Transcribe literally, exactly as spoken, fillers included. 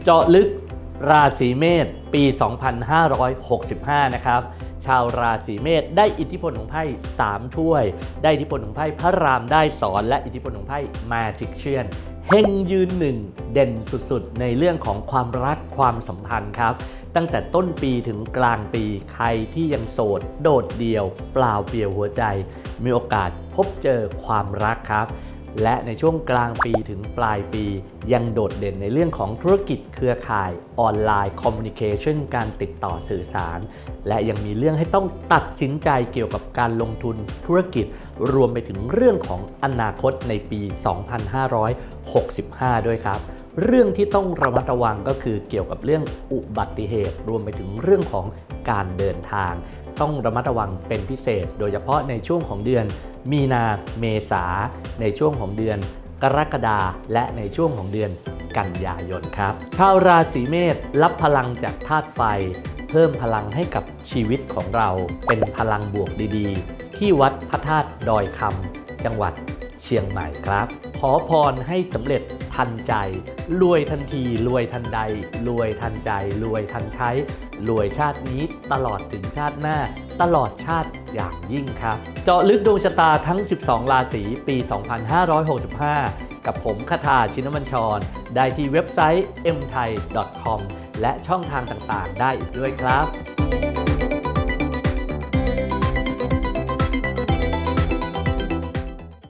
เจาะลึกราศีเมษปี สองพันห้าร้อยหกสิบห้า นะครับชาวราศีเมษได้อิทธิพลของไพ่สามถ้วยได้อิทธิพลของไพ่พระรามได้สอนและอิทธิพลของไพ่มาจิกเชียนเฮงยืนหนึ่งเด่นสุดๆในเรื่องของความรักความสัมพันธ์ครับตั้งแต่ต้นปีถึงกลางปีใครที่ยังโสดโดดเดี่ยวเปล่าเปลี่ยวหัวใจมีโอกาสพบเจอความรักครับและในช่วงกลางปีถึงปลายปียังโดดเด่นในเรื่องของธุรกิจเครือข่ายออนไลน์คอมมูนิเคชันการติดต่อสื่อสารและยังมีเรื่องให้ต้องตัดสินใจเกี่ยวกับการลงทุนธุรกิจรวมไปถึงเรื่องของอนาคตในปี สองพันห้าร้อยหกสิบห้า ด้วยครับเรื่องที่ต้องระมัดระวังก็คือเกี่ยวกับเรื่องอุบัติเหตุรวมไปถึงเรื่องของการเดินทางต้องระมัดระวังเป็นพิเศษโดยเฉพาะในช่วงของเดือนมีนาเมษาในช่วงของเดือนกรกฎาและในช่วงของเดือนกันยายนครับชาวราศีเมษรับพลังจากธาตุไฟเพิ่มพลังให้กับชีวิตของเราเป็นพลังบวกดีๆที่วัดพระธาตุดอยคำจังหวัดเชียงใหม่ครับขอพรให้สำเร็จทันใจรวยทันทีรวยทันใดรวยทันใจรวยทันใช้รวยชาตินี้ตลอดถึงชาติหน้าตลอดชาติอย่างยิ่งครับเจาะลึกดวงชะตาทั้งสิบสองราศีปี สองพันห้าร้อยหกสิบห้า กับผมคทาชินบัญชรได้ที่เว็บไซต์ เอ็ม ไทย ดอท คอม และช่องทางต่างๆได้อีกด้วยครับ